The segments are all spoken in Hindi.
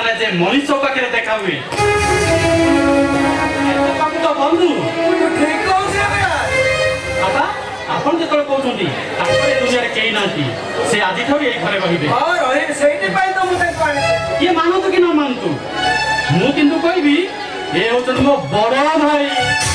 माने जे मनीष पाखे देखा हुए तो बंधु ठीक कहूछे बाबा आपण जे तळे कहउछंती ताकरे दुनिया रे केही नांती से आजि ठोरी एई घरे रहिबे हां रहि सेइति पई तो मुते पानी ये मानतु कि न मानतु मु किंतु कहबी ए होचन मो बड़ भाई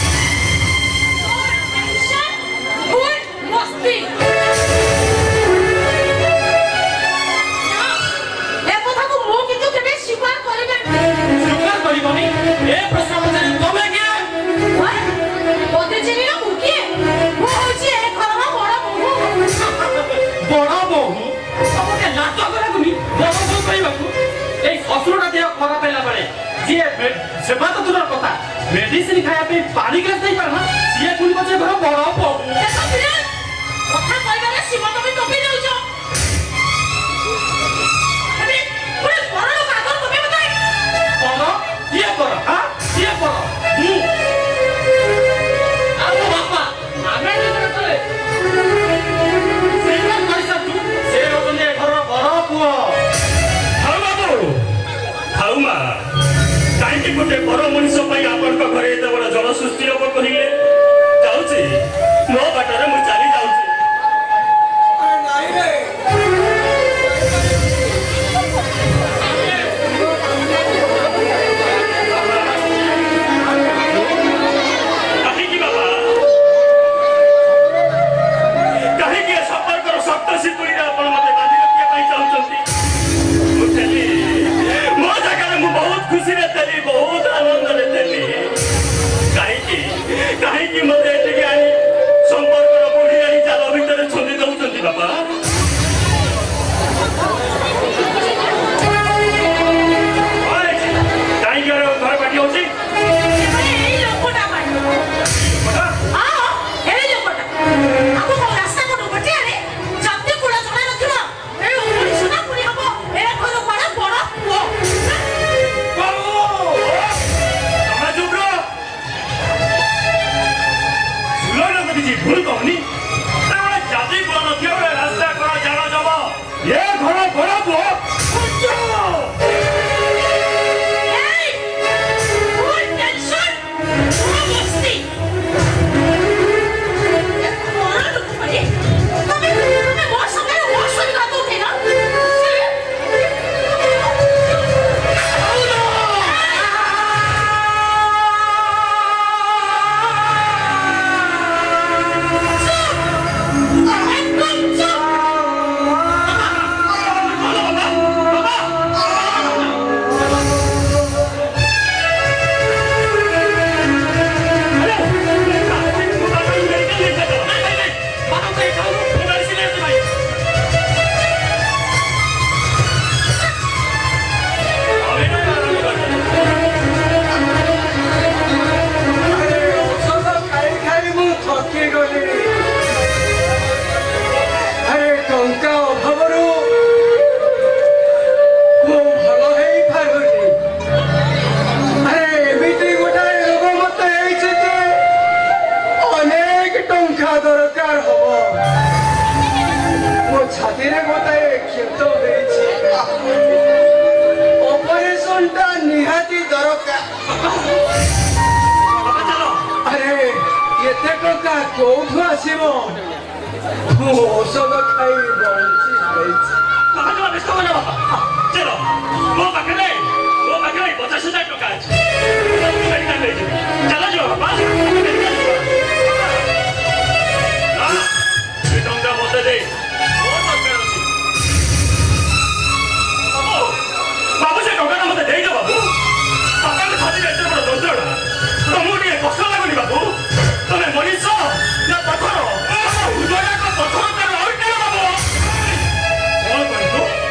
खराब है बड़े जी सेवा तो दूर कथा मेडिसिन खाया पे पानी ग्लास नहीं पारना सीए कुल बचे घर बड़ बहू कथा कहबारे सीमा तमे टोपी जाउछो अरे पुरे बड़ लोग आगर तमे बताई ये कर हां ये कर आओ बापा आगे जे चले सेवा पैसा तू से रोने घर बड़ पुओ हां बाबू हाउमा काईकि गोटे बड़ मनुष्य पाई आपण को घरे एते बड़ जल सृष्टि हबो कहिले जाउछी नो बाटरे मु चली जाउछी अरे नाही रे काहे की बाबा काहे की सफर करो सप्त सितुरी आपण मते बांधी रखिया पाई चाहउछंती मु चली मो जगह मु बहुत खुशी रे चली बहुत आनंद रे चली काहे की मते एठी आनी संपर्क रो बुढ़ी आनी जाल भीतर छंदी दउछंती बाबा ओए काहे की घर बाटी होची ए लोकटा मारो हां ए लोकटा आपको को रास्ता को बटे रे जत्ते कुड़ा जणा नथिबा ए उमरी सुना पुरी हबो ए घर बड़ा बड़ा पुओ बाबू तमे चुप रहो सुनो ना कभी जी भूल कहनी तमे जाति बन थियो रास्ता करा जाना जब ये घर बड़ा बो कोठु आसीबो औषध खाई बंची जाईछि कहां व्यस्त हो जाओ चलो वो पाखरे 50,000 टका अछि मेडिकल ले चलो जो बाबा हां ये टंका मते दे बहुत दरकार अछि बाबू से टंका मते दे दो बाबू टंका में छाती एते बड़ दर्दड़ा तुमको ଟିକେ କଷ୍ଟ ଲାଗୁନି ବାବୁ ତମେ ମଣିଷ ନା ପଥର ହୃଦୟ का पत्थर पे लौट गया बाबू कौन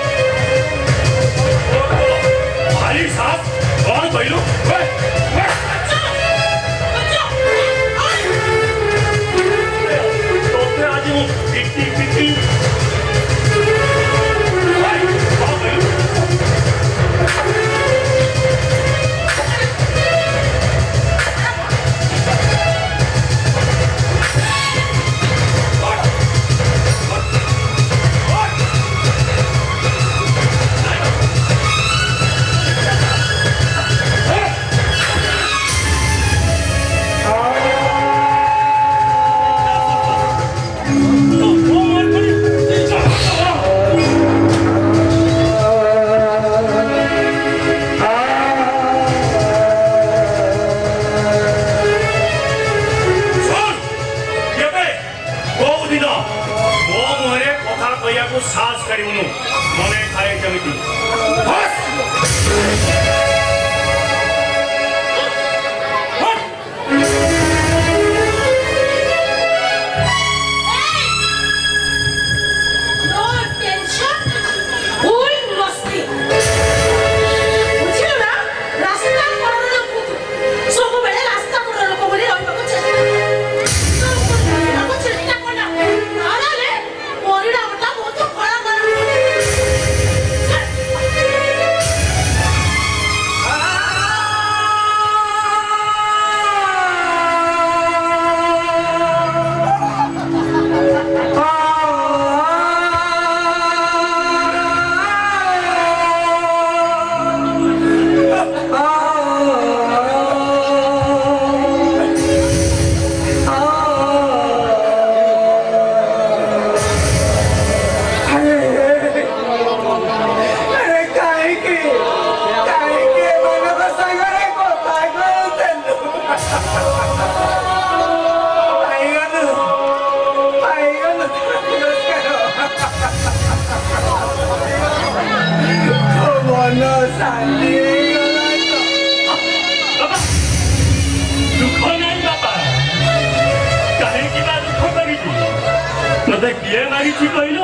मने खाए जमिति मत किए मारी कहल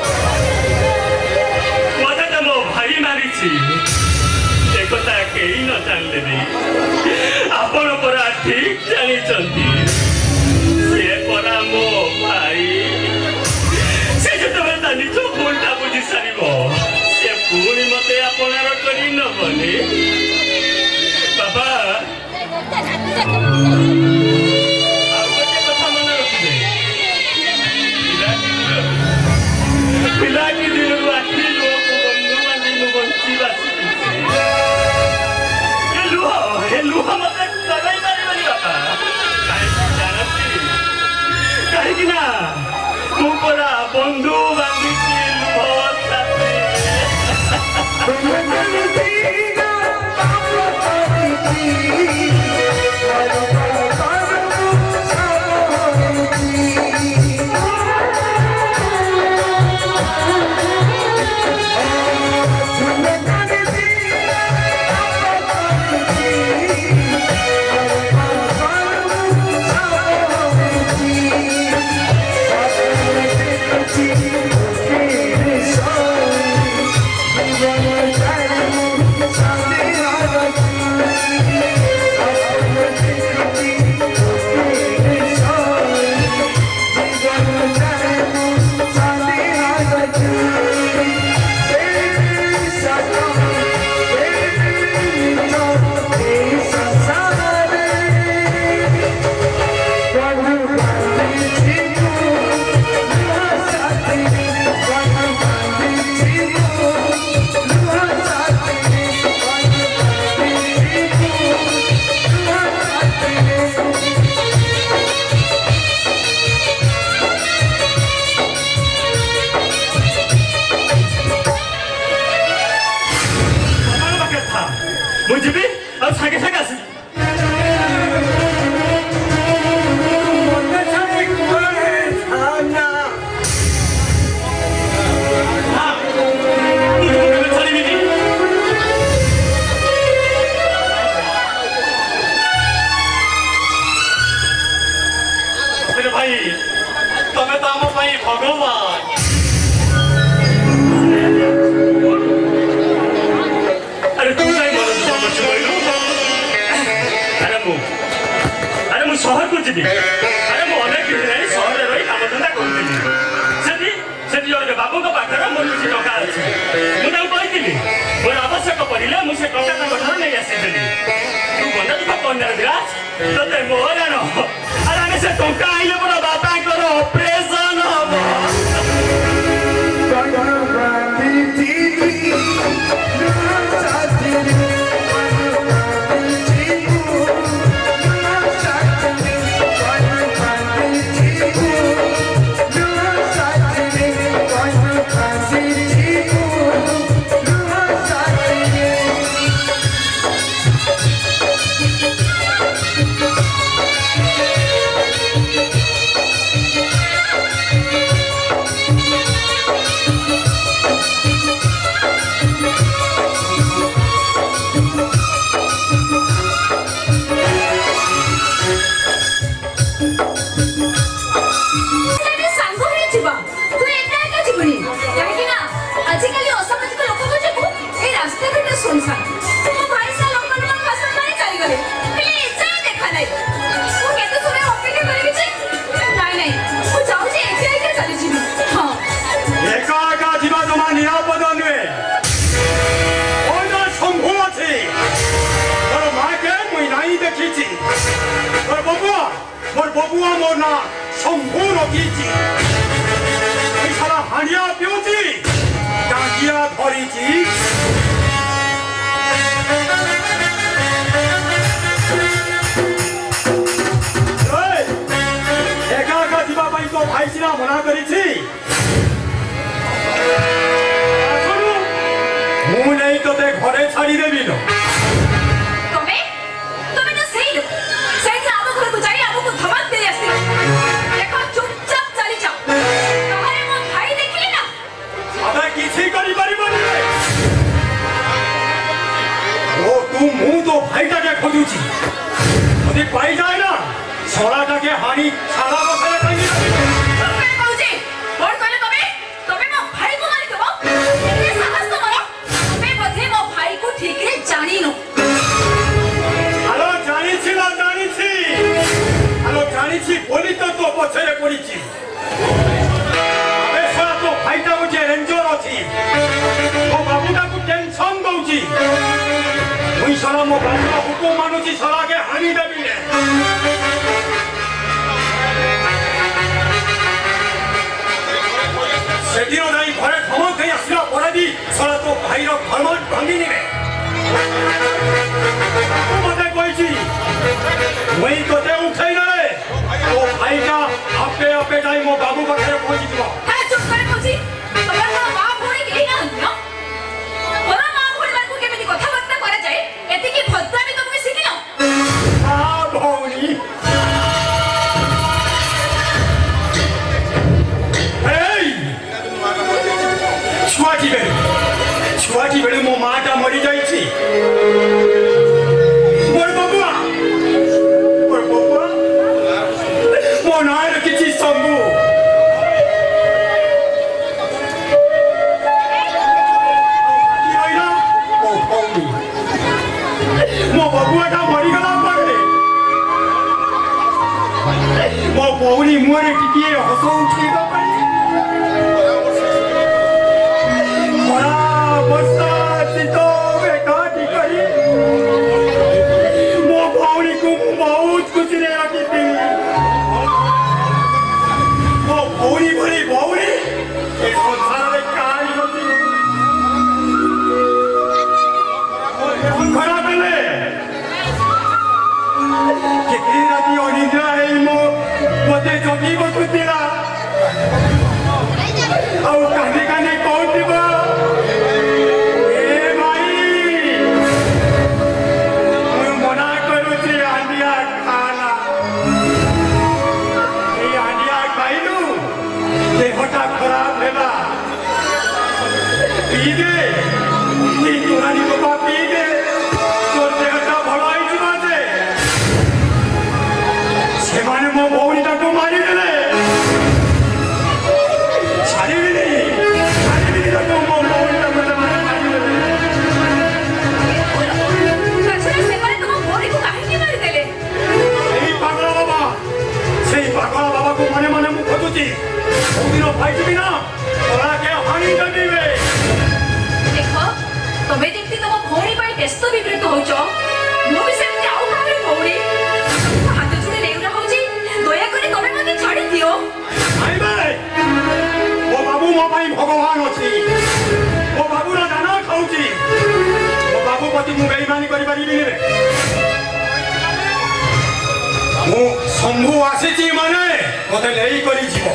मत तो मो भाई मारी एक कहीं न जानले आपण परा ठीक जानी से परा मो भाई से जो निज भूलटा बुझी सार से पुणी मत अपनार कर नबने बाबा पिला की दिन आखि लोग बंधु बांधी बंचा हे लुह मत दबाई पारे बापा जानती कहीं मुरा बंधु बांधी शहर को जी अरे मुझे अनेक शहर रही काम धंदा करी बाबू पाखे मोर किसी टाँग अच्छे मुझे मोर आवश्यक पड़े मुझे टाँग नहीं आसी तू बंदा दुख कन्या विराज ते मोहन अरे आम से टाँग आइले पूरा बापा ऑपरेशन हम रास्ते बेटे सुनसान मो भाई सा लोक मन पसंद नहीं चली गले प्लीज जा देखा नहीं वो केते सुने अपेक्षा करिबी छी नहीं नहीं वो जाऊ जे एके एके चली जीवी हां एका एका जीवा जमा निरापद नुहे ओना संभव अछि और मां के मुई नहीं देखिछि और बबुआ मोर ना संभव रखिछि सारा हानिया पिउछि डाकिया धरिछि एका एका जीवा पाई तो भाई सिना मना करिछि मु नहीं तो ते घरे छाड़ी देबी न तमे तमे न सही लो सही के आबो घर को जाई आबो को धमक दे आसी देखो चुपचाप चली जाओ तोहरे मो भाई देखली ना अबे किछि करी परिबनी ओ तू मु तो भाईटा के खोजुछि यदि पाई जाए ना सोराटा के हानि छाड़ा बसले कहीं तमे कहूजी बोल कहले तमे मो भाई को मारी देबो एते साहस तो करो तमे बधे मो भाई को ठीक रे जानी नो हेलो जानी छी बोली तो पछरे पड़ीछि अबे सारा तो भाईटा मुझे रेंजर अछि ओ बाबूटा को टेंशन दउछि मुई सारा मो बाबूटा हुकुम मानुछि सारा के हानि देबी ने सेदिनो नहीं घरे धमक देई आसिला पड़े दी सारा तो भाईर घरमन भांगी निबे मते कहिछि मुई तोते उठाई रे ओ भाईटा आपे आपे जाई मो बाबू पाखे पहुंची दिबो हां चुप करे कहूजी तमे मो मां भोणी केही ना न मोर मां भोणी बाकू केमिति कथा बार्ता करा जाए एति की भद्रा भी तुमके सिखिनो आ भौणी छुआटी बेले मो माटा मरी जाइछि मोर बबुआ मो नार किछि संभु मो बबुआटा मरी गला पड़े मो भौणी मुहरे टिकिए हसौ उठेबा पाई बहुत कुछ नहीं रखी थी वो भौरी भरी भौरी ये संसार में कहानी होती खरा बेले कितनी राती अनिद्रा है मो मते जगी बसुतिला और काने काने कौन दिबा खराब है ना पी दे ये तोरानी बाबा पी दे तोर देहटा भलाई जीवा दे से माने मो भौनीटा को मारी देले छाड़ी भी तो मो भौनीटा मते मारी देले सचरे से माने तुम भौणी को काहे की मारी देले सेही पागल बाबा को मने मने मु खोजुची दिनो भाई जी ना तोरा के हानि देबे देखो तमे देखती तुम भौणी पाई व्यस्त विपरीत होचो मो भी सेमती आउ काहे भौणी हाथ जुड़े नेउरा होची दया करे तमे मते छाड़ी दियो आई बे ओ बाबू मो भाई भगवान अछि ओ बाबू रा दाना खाउची ओ बाबू पति मु बेईमानी करि परिबी ने मु शंभु आसीची माने मते लेई करी जीवो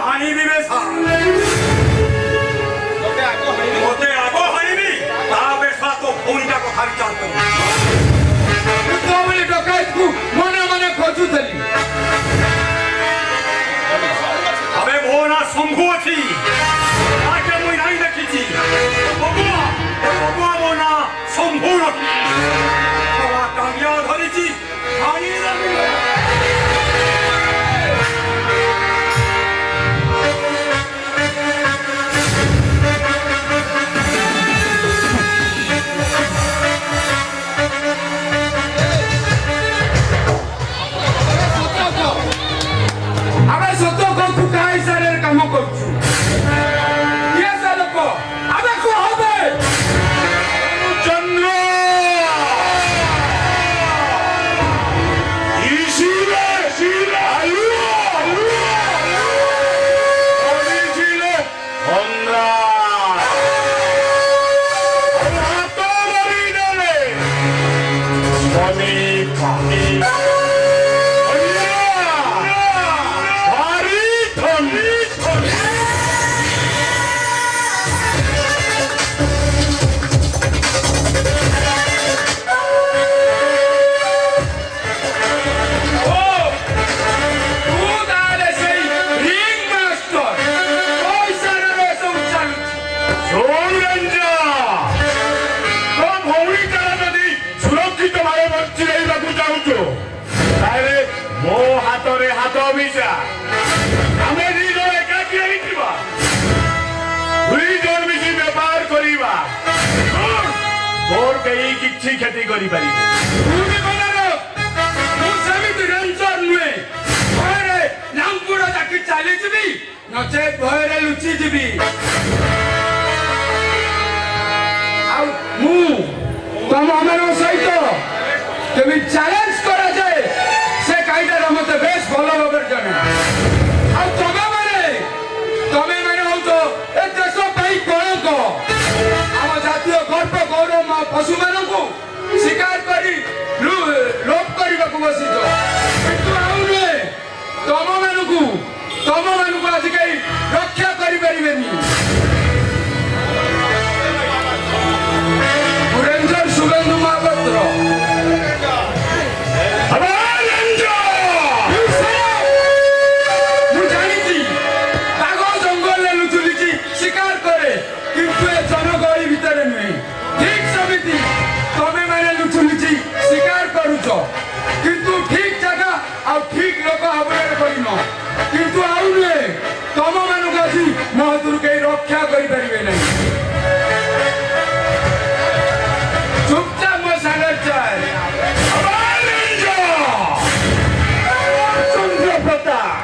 हानिबी बेसा मोते आगो हानिबी ता बेसा तो भौणीटा कथा विचार करू तो बोली डकायत को मने मने खोजुतली अबे भोना शंभु अछि आके मुई नाही देखिछि बबुआ मोना शंभु रखी बाबा टांगिया धरिछि हानि अबे सतो को तू काई सारे काम करछु ये सालो को अबे को होबे चंद्र इशिले शिले आलू अभी शिले अंद्रा रातो मरीनले पानी पानी मो हाथरे हाथ मिशा आमे निजो एकाकी हितिबा दुई जन मिसी व्यापार करिबा तोर कई किछि खेती करि परिबे तू कोनरो तू समित रंजन नुए भयरे नामपुर जाकी चाली जिबी नचे भयरे लुचि जिबी आ मु तम हमरो सहित केबी चैलेंज करा जाए से काइडा रमते बेस भलो भाबे जने आ तमे माने हो तो ए देश पई कलंक आम जातीय गर्व गौरव पशु मानू शिकार करी लोप करने को बसी किंतु तुम मानू आज कहीं रक्षा करें पुरेंद्र सुगंधु महापात्र शिकार करे किंतु जनगहली भितर नुहे ठीक समिति तमे मैंने लुचु लुचि शिकार करुच किंतु ठीक जगह आ ठीक लोक भाव करन किंतु आउ नुहे तम मानक आज महतुर कहीं रक्षा करें नहीं चुपचाप मो सागर चाहे चंद्र प्रताप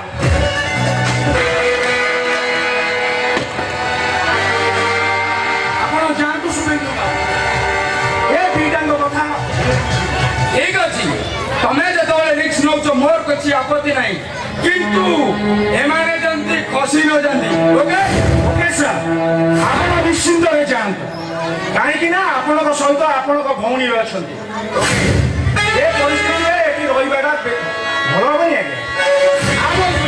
ठीक अच्छी तमें जो रिक्स नौ मोर किसी आपत्ति नहीं किंतु एमाने जंती खसी न जाती ओके ओके सर आपण निश्चिंत हो जांतु काहे ना आपण सहित आपण भौणी अछंती ए परिस्थिति रे एठी रहिबाटा भलो होबनी आगे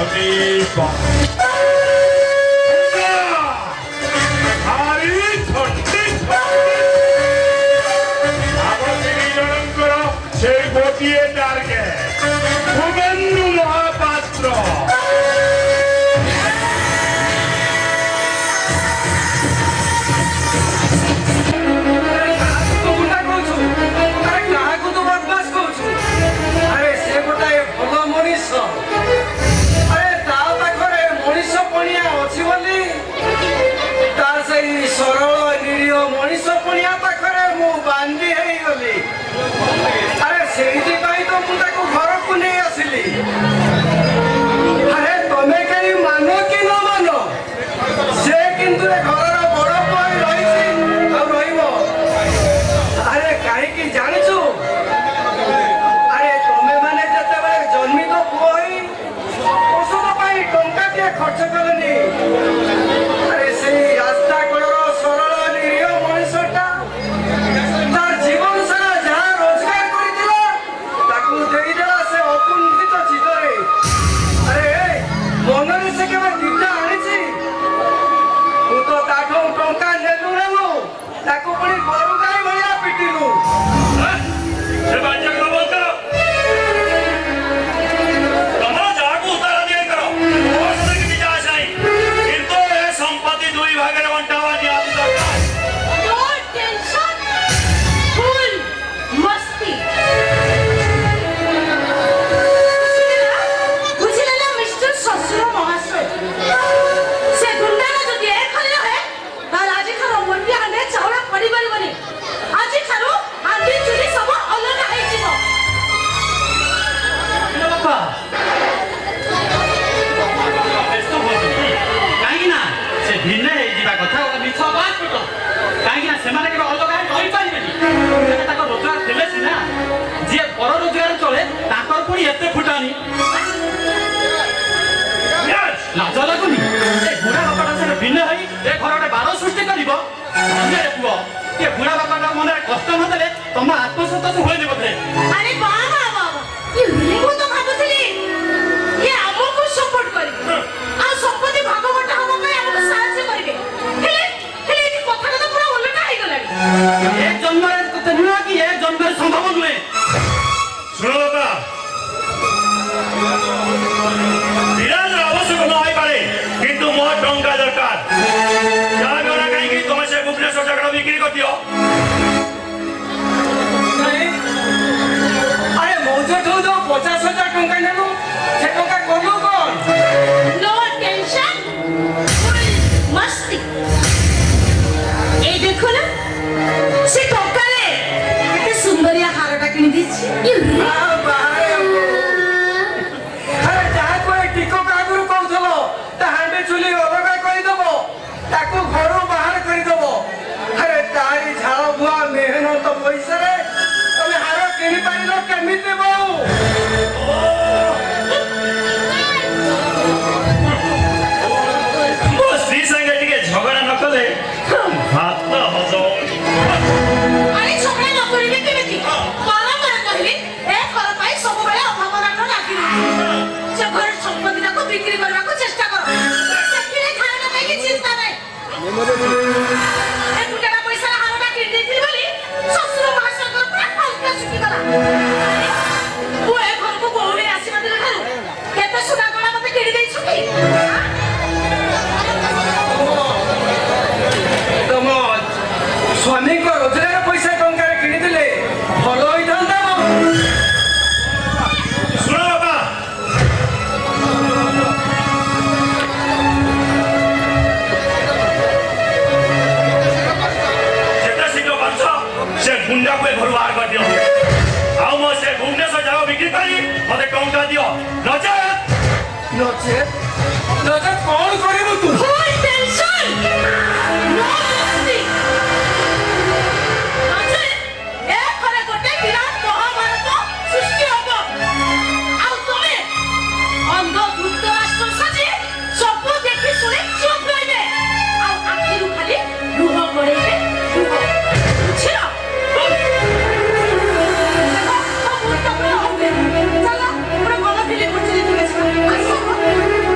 Chalo, pura ଭଲ ଫିଲ୍ମ ବୁଝିଲି ତୁମେ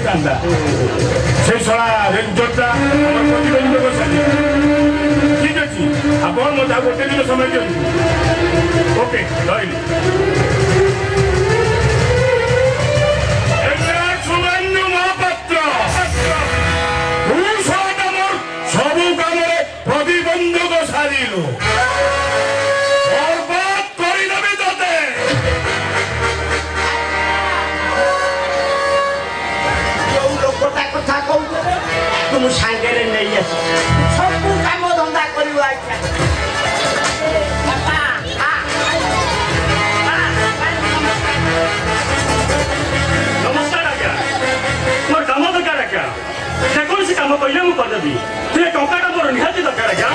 ହେଇଥାନ୍ତା ସେ ଶଳା ରେଞ୍ଜରଟା ଆମର ପ୍ରତିବନ୍ଧକ ସାରି ଠିକ ଅଛି ଆପଣ ମୋତେ ଆଉ ଗୋଟେ ଦିନ ସମୟ ଦିଅନ୍ତୁ ଓକେ ରହିଲି ସୁବର୍ଣ୍ଣ ମହାପାତ୍ର ସବୁ କାମରେ ପ୍ରତିବନ୍ଧକ ସାରିଲୁ ବର୍ବାଦ କରିଦେବି ତତେ ଯୋଉ ଲୋକଟା କଥା କହୁଛ ତୁମ ସାଙ୍ଗରେ ନେଇ ଆସ ସବୁ କାମ ଧନ୍ଦା କରିବ ଆଜ୍ଞା नमस्कार आज्ञा मोर काम दरकार आज्ञा जेकोसी काम कहले मु करदेबी ते टंकाटा मोर निहाती दरकार आज्ञा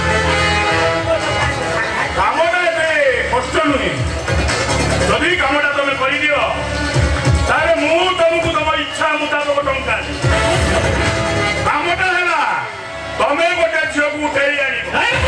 कामटा एते कष्ट नुहे जदि कामटा तुम करदियो तारे मु तुमको तुम इच्छा मुताबिक टंका कामटा हैला तमे गोटे झियो को उठेई आनी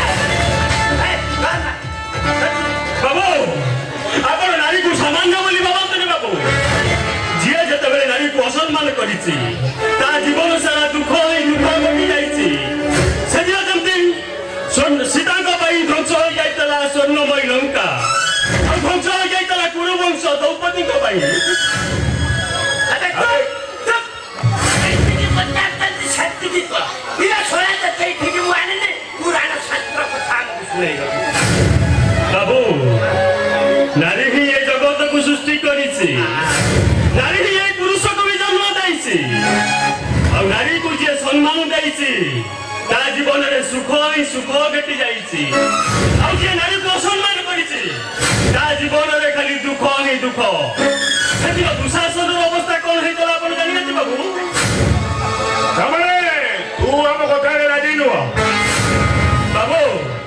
बाबू आपण नारी को सामान्य बोली बाबा तने बाबू जिए जते बेले नारी को असम्मान करिछि ता जीवन सारा दुख गटी जाइछि से जे जमती सीता को भाई ध्वंस हो जाइतला स्वर्णमयी लंका और ध्वंस हो जाइतला कुरुवंश द्रौपदी को भाई अरे चुप एतिकी बच्चा तंती शक्ति की तो इला छोरा त tej ठिकी मुआने ने पुराण शास्त्र कथा हमको सुनाइलो बाबू नारी ही ये जगत को सृष्टि करिछि नारी ही ये पुरुष को भी जन्म दैछि और नारी को जे सम्मान दैछि ता जीवन रे सुख ही सुख घटी जाइछि और जे नारी को सम्मान करिछि ता जीवन रे खाली दुख ही दुख सेति दुशासन अवस्था कोन हेतला आपण जानि नथि बाबू तमरे तू हम कथा रे राजी नु बाबू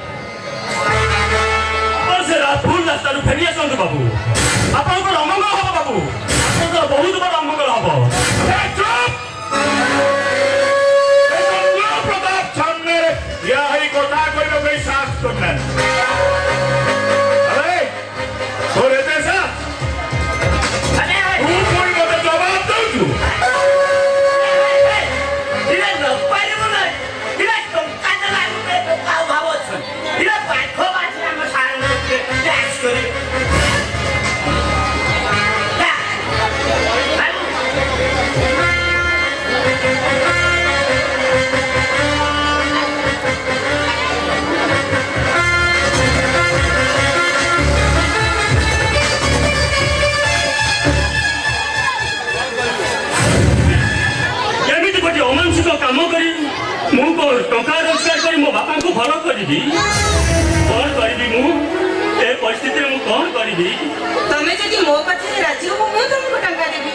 से रातफुल रास्ता फेरी आसतु बाबू आपंकर अमंगल हम बाबू आपंकर बहुत बड़ अमंगल हम प्रताप सामने यही कथा कही साहस करना अरे थोड़े देसा अरे तू कोई मत जवाब दो तू इला न पाइबो न इला टंका दला के का भाव छ इला पाखो बासी हम सारा टैक्स करे काम करी मु टंका रोजगार करी मो बापा को भल करी कौन करी मु ए परिस्थिति मु कौन करी तमे जदि मो पछे राजी हो मु तुमको टंका देबी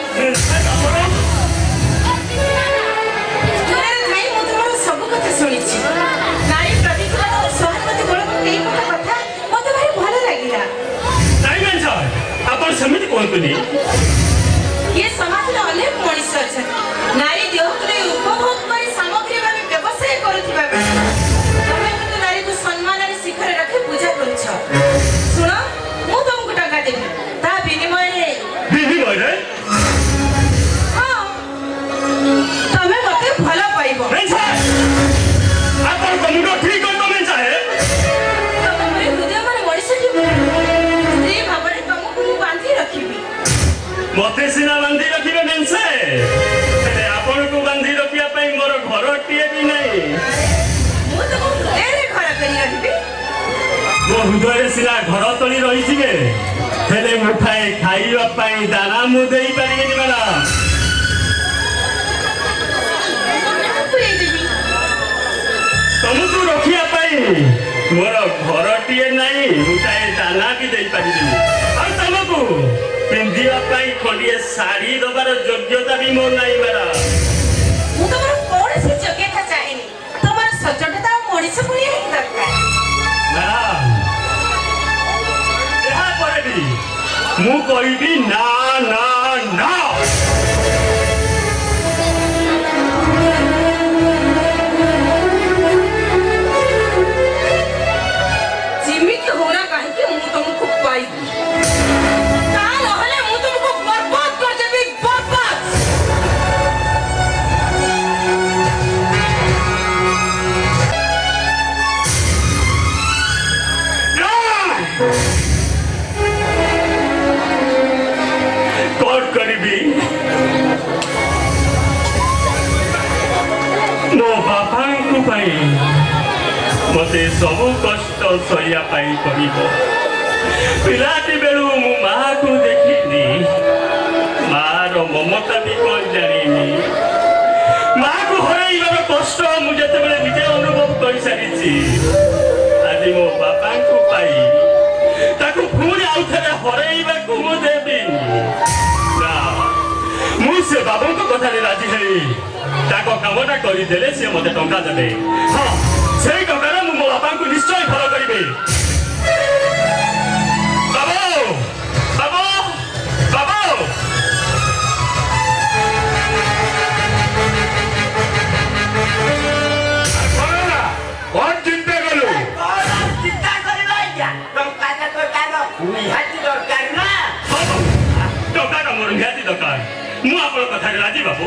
तोरे भाई मु तुम्हारा सब कथा सुनिछि नारी प्रतिभा और सहानुभूति मूलक एई कथा मते भारी भल लागिला नहीं मैं सर अपन समिति कोंतुनी ये समाज रे अनेक मनुष्य अछन नारी देहतरे उपभोग करी सामग्री भाबे व्यवसाय करूथिबा तमे किंतु नारी को सम्मान रे शिखर रखे पूजा करूछ सुनो मु तुमको टंका देबी ता विनिमय रे हां तमे मते भला पाइबो नहीं सर अपन कमुडो ठीक हो तमे चाहे तमे हृदय माने मनुष्य की स्त्री भाबरे तुमको मु बांधी रखिबी मते सिना बांधी रखिबे मेनसे तेरे आपण को बांधी रखिया पई मोर घर टिए भी नहीं मु तो हृदय घर करी रखिबी मो हृदय सिना घर तली रही थिबे हेले मुठाए खाइबा पई दाना मु देई परिबेनी मला पुरे देबी तुमको रखिया पई मोर घर टिए नहीं मुठाए दाना भी देई परिबेनी और तुमको पिंदिया पई खंडिए साड़ी दबार योग्यता भी मोर नहीं मेरा मु तमर कोन से योग्यता चाहिनी तमर सजटता मଣିଷ पुणी हे दरकार मैडम यहा पर भी मु कहबी ना ना ना जिमिति होना काहे कि मु तुमको पाइबी ता नहले मु तुमको बर्बाद कर देबी बर्बाद मते सबु कष्ट सहिया पाई पड़िबो पिलाटी बेलू मु माँ को देखिनी मार ममता भी कौन जानी माँ को हरइबार कष्ट मुझे निजे अनुभव कर सारी आज मो बापा को पाई ताकू पुणी आउ थे हरइबा को मु देवी ना मुझे बाबू को कथा राजी है कामटा करदे सी मत टा देवे हाँ से टकर मो बापा को निश्चय भल करी बाबू बाबू बाबू कौन चिंता कलु चिंता दरकार ना टका मोर निहाती दरकार मु आपन कथा राजी बाबू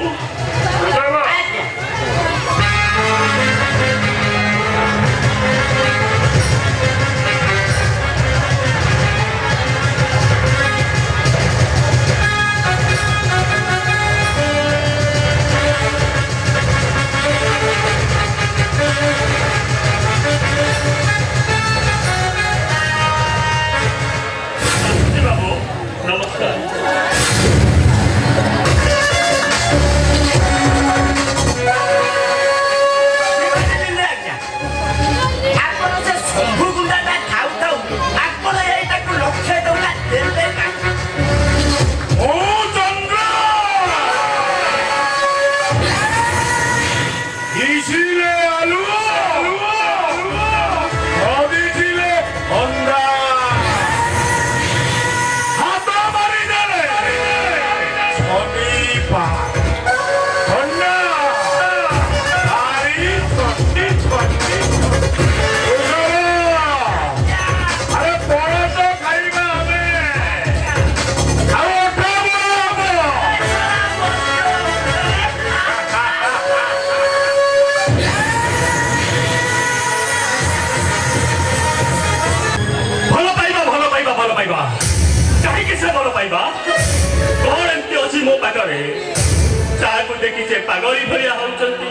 कौन एमती अच्छी मो पाखे ताकू देखी पागली भलिया होती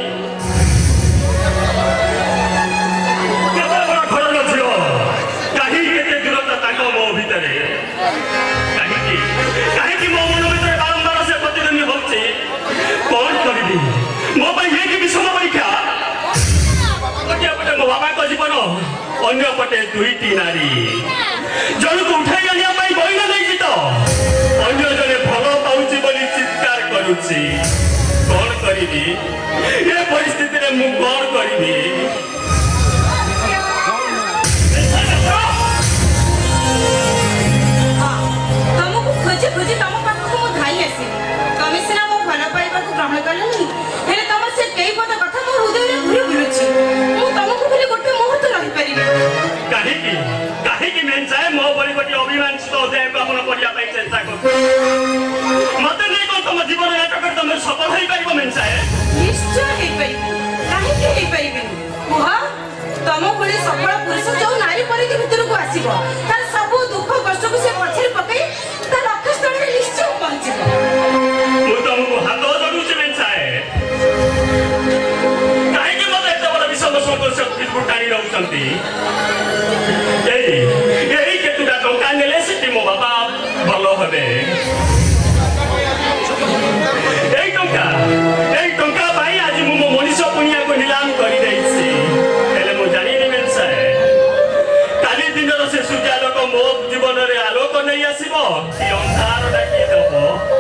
घर न झील कहीं दूरता मो भितर कहीं मो मन भर बारंबार से प्रतिद्वंदी होती कौन करी मो ये कि विषम परीक्षा गोटे पटे मो बाबा जीवन अन्य पटे दुईटी नारी जन को उठाई आने बहिना नहीं तो अन्य जने भल पाऊँ बोली चित्कार करुच्ची कौन करी ये परिस्थिति में मु कौन करी तुमको खोजी खोजी तुम पाखक मु धाई आसी तुम सीना मो भल पाइबा को ग्रहण कलनी हेले तुम से कई पद कथा मो हृदय रे घुरी बुलुची मु तुमको खाली गोटे मुहूर्त रहि परिबे काहे कि मैं चाहे मो बड़ी बड़ी अभिमान तो जाए अपन पढ़िया पाई चेष्टा कर मते नहीं को तुम जीवन नाटक तुम सफल होई परिबो मैं चाहे निश्चय हे परिबे काहे कि हे परिबे कुह तुम कोले सफल पुरुष जो नारी परि के भीतर को आसीबो तार सब दुख कष्ट को से पछिर पकई ता लक्ष्य स्थल रे निश्चय पहुंचीबो मु तुमको हाथ जोड़ू से मैं चाहे काहे कि मते एत बड़ विषम संघर्ष को टाणी रहउछंती यही केतुटा टंका नेले से मो बाबा भल हे टंका आज मु मो मनीष पुनिया को नीलाम कर जानी साहे काली दिन से सूर्यालोक मो जीवन में आलोक नहीं आसो कि अंधार डाकी दब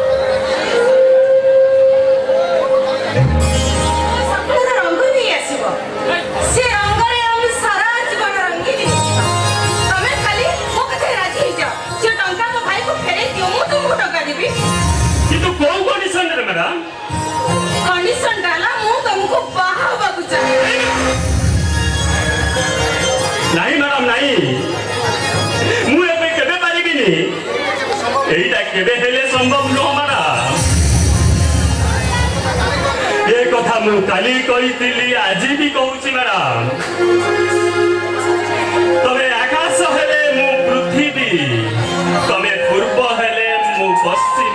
रंग नहीं आसो से रंगरे हम सारा जीवन रंगी तमें खाली मो कथे राजी हो जाओ से टंका मो भाई को फेरे दियो मु तुमको टंका देबी किंतु कोन कंडीशन रे मैडम कंडीशन डाला मु तुमको बाहा बाबू चाहे नहीं मैडम नहीं मु एबे केबे पारिबिनी एटा केबे हेले संभव न हमारा ये कथा मु काली कहितली आज भी कहूची मैडम तबे आकाश हेले मु पृथ्वी तबे पूर्व हेले मु पश्चिम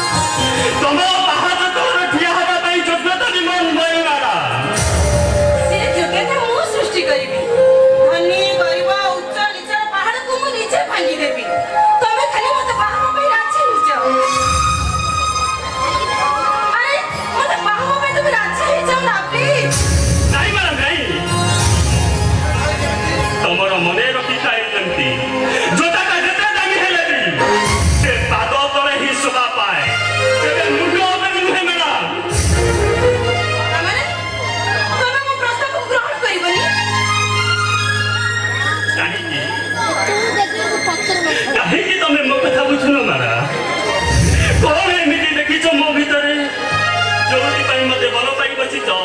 तम पाहाड़ तोर ठिया हबा पई जोग्यता नि मन नहीं मैडम से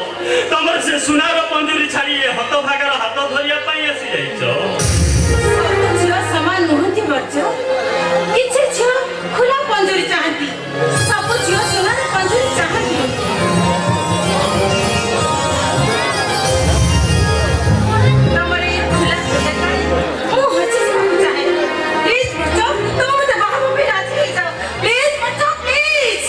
ତମର ସେ ସୁନାର ପଞ୍ଜୁରୀ ଛାଡ଼ି ହତ ଭାଗର ହାତ ଧରିବା ପାଇଁ ଆସିଯାଇଛ। ସବୁ ଝିଅ ସମାନ ନୁହନ୍ତି ବର୍ଜ। କିଛି ଝିଅ ଖୋଲା ପଞ୍ଜୁରୀ ଚାହାନ୍ତି, ସବୁ ଝିଅ ସୁନାର ପଞ୍ଜୁରୀ ଚାହାନ୍ତି। ତମର ଏ ଖୋଲା ଦେଖାଇ ମୁଁ ହଜିଯିବାକୁ ଚାହେଁ। ପ୍ଲିଜ୍ ବର୍ଜ, ତମେ ମତେ ବାହା ହେବା ପାଇଁ ରାଜି ହେଇଯାଅ। Please Verge, please.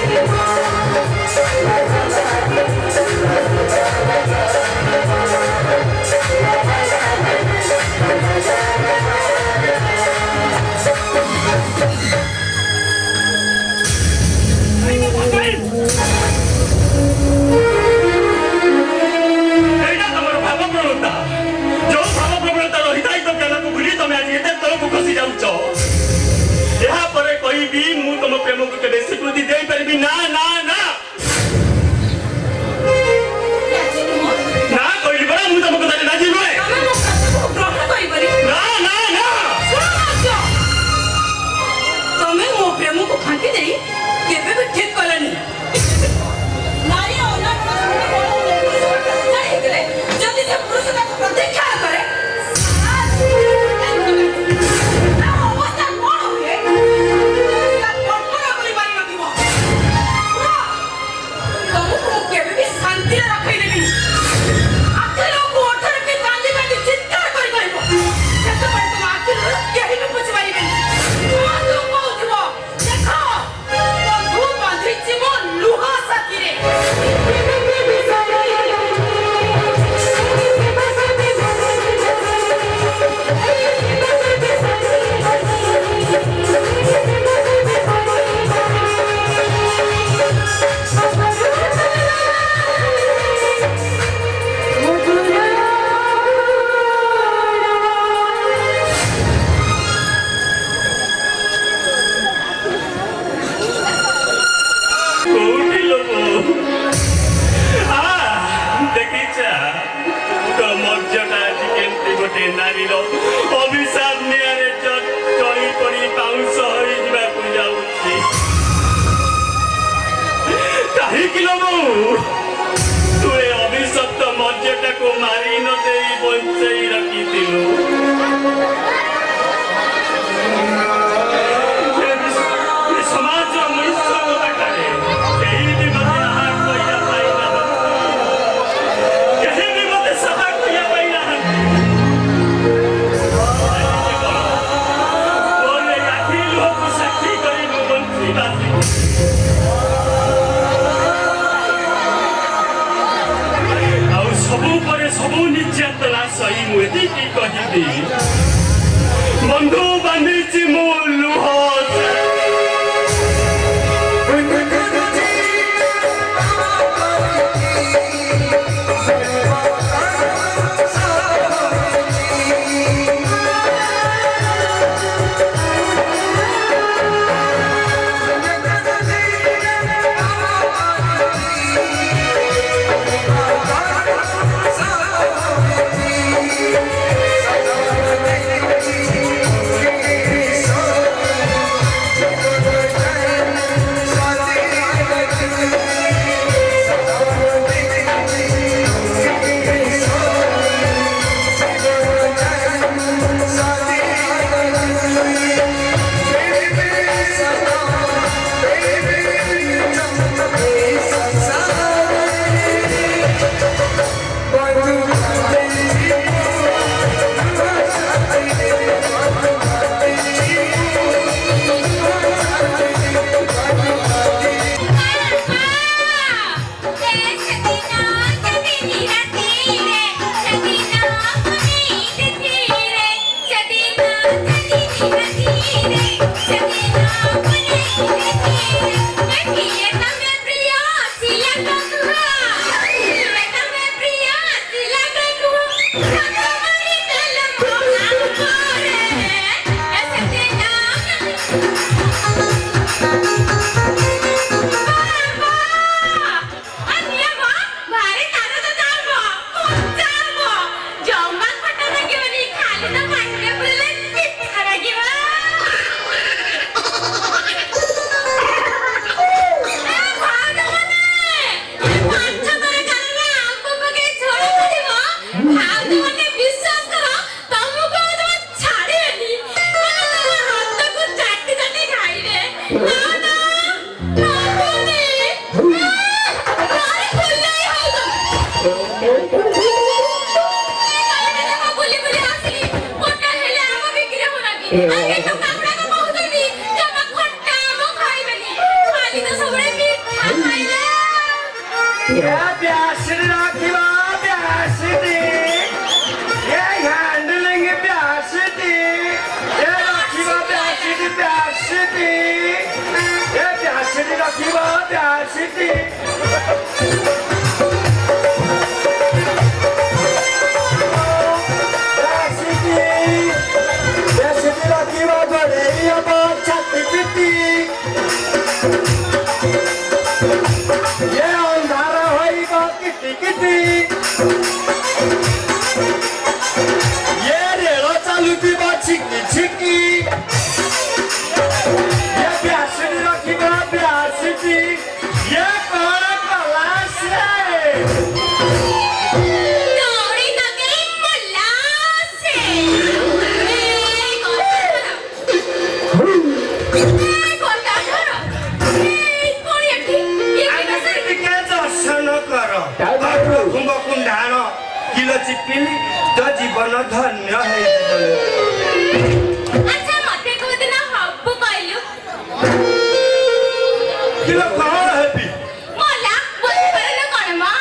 बंधु बांधी मु लुह I get to ये प्यासी रखिबा प्यासी ये हैंडलिंग प्यासी ये रखिबा प्यासी ये प्यासी रखिबा प्यासी चिपिली तो जीवन धन्य है अच्छा मते को दिन हब्बु कहलु किलो कहां है भी मोला बोल परले कोन मा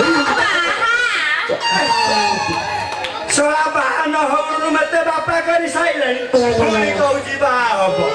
सोला बाहा न होरु मते बापा करी साइलेनी कोनी कहूजी बा हबो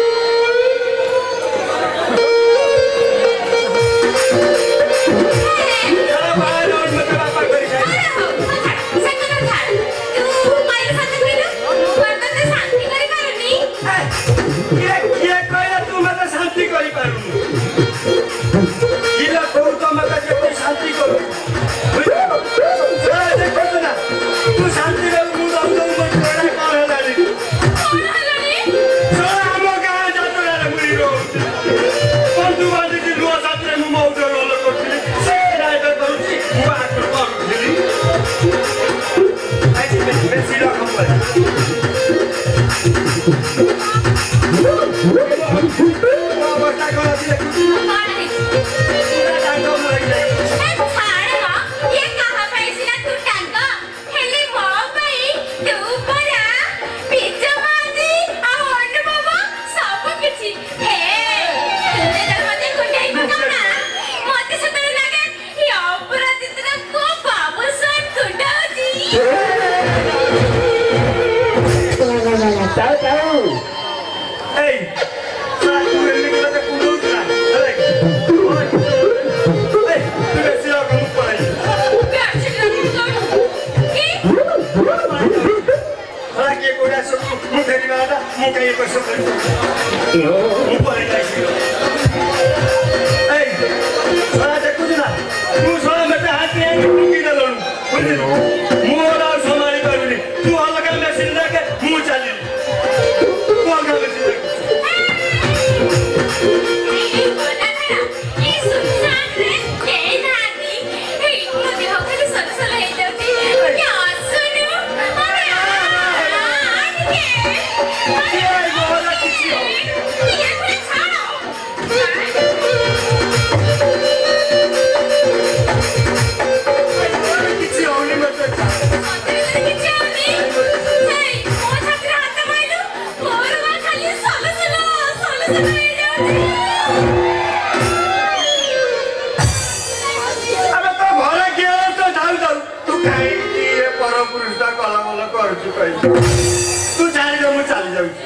तू जानी जो मुझे चली जाऊँ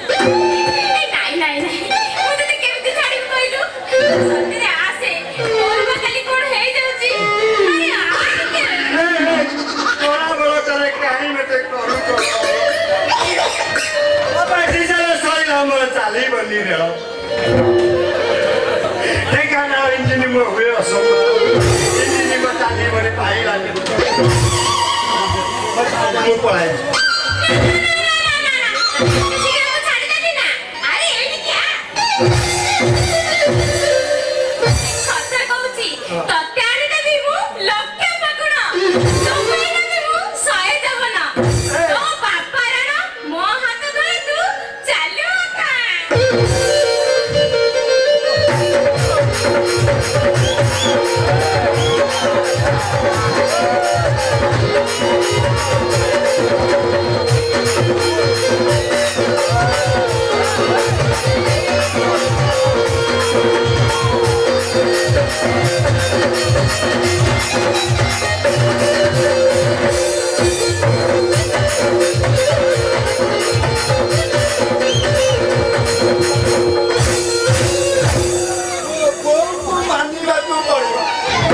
नहीं मुझे तो केवल छाड़ी कोइलु सत्य रे आसे मोर बकली कोड हे जाउची अरे नहीं थोड़ा बड़ा करे कहीं में ते करू अब ऐसी चले सही नाम चाली बनी रे देखा ना इंजन में हुए असो इंजन में चाली बने पाई लागे बस आज मुझ पढ़ाई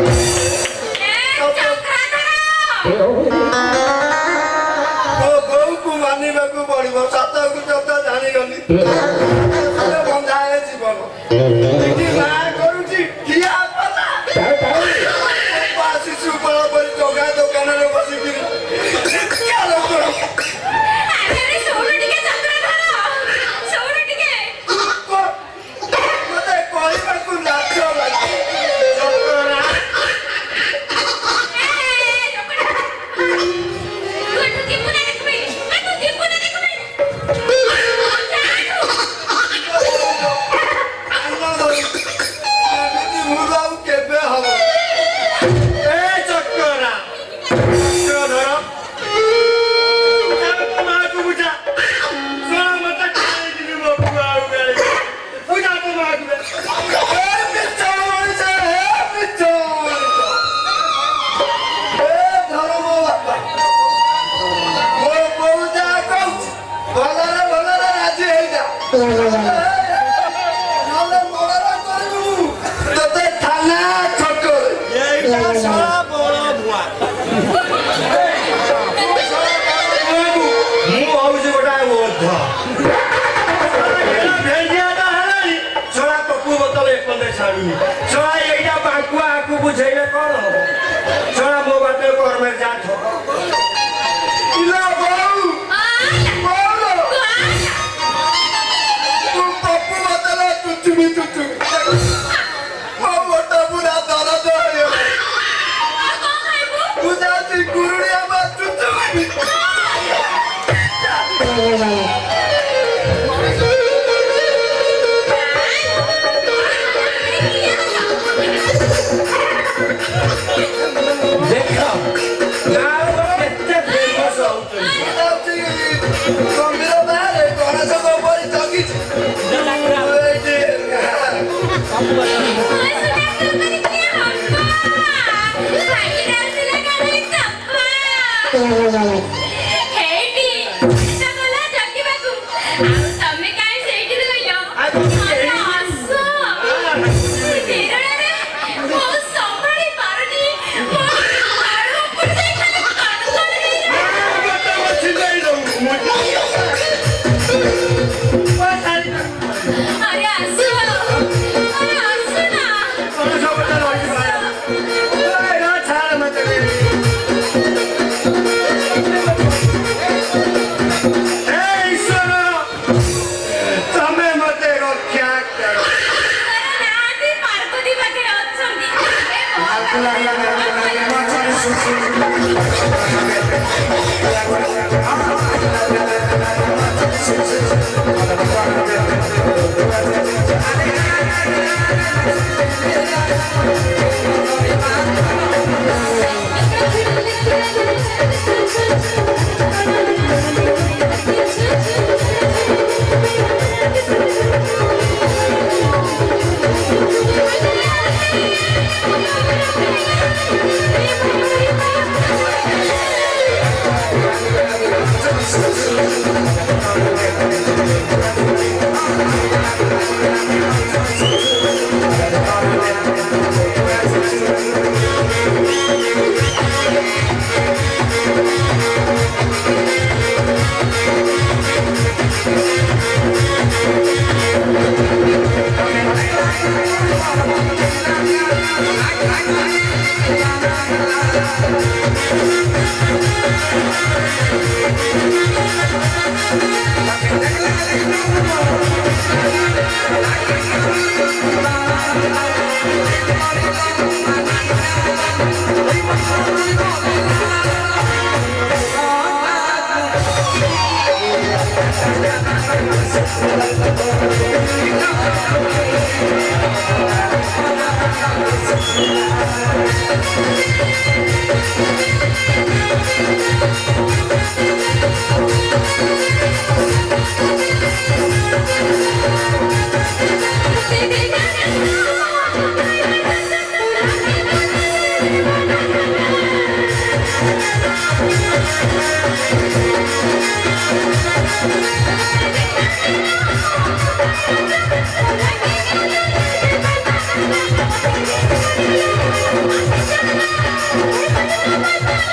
Thank you.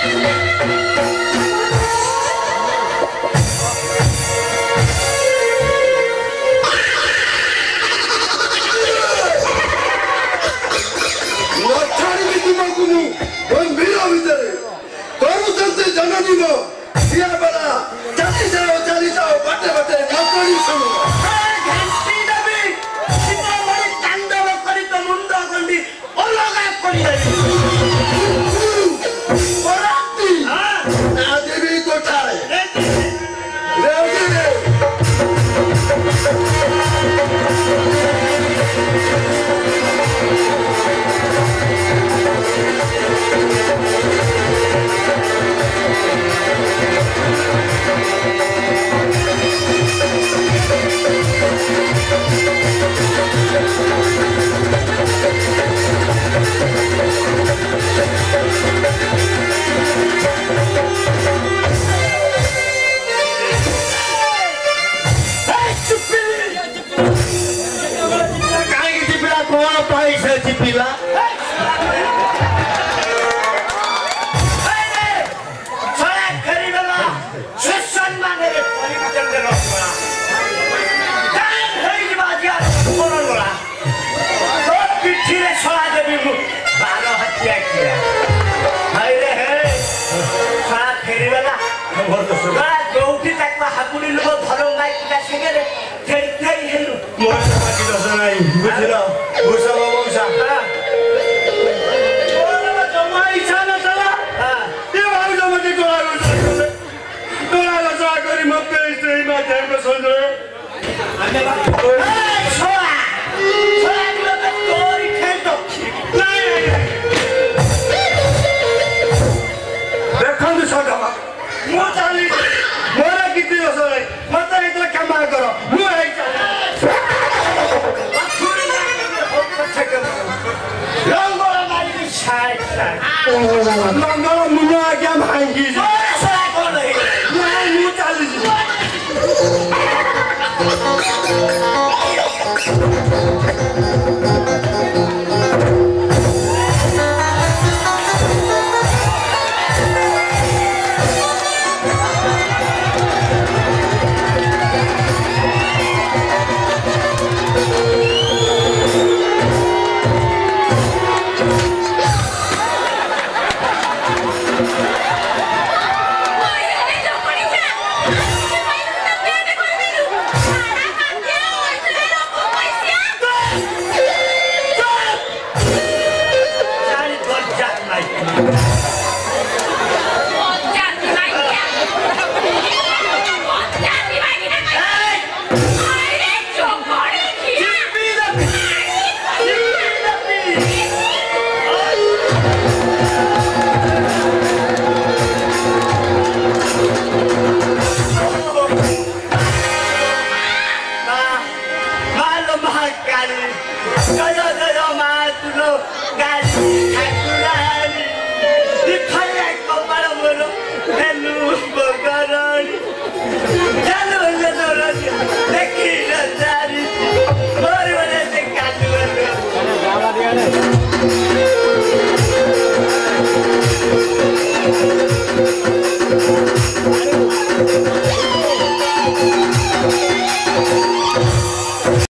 Thank you.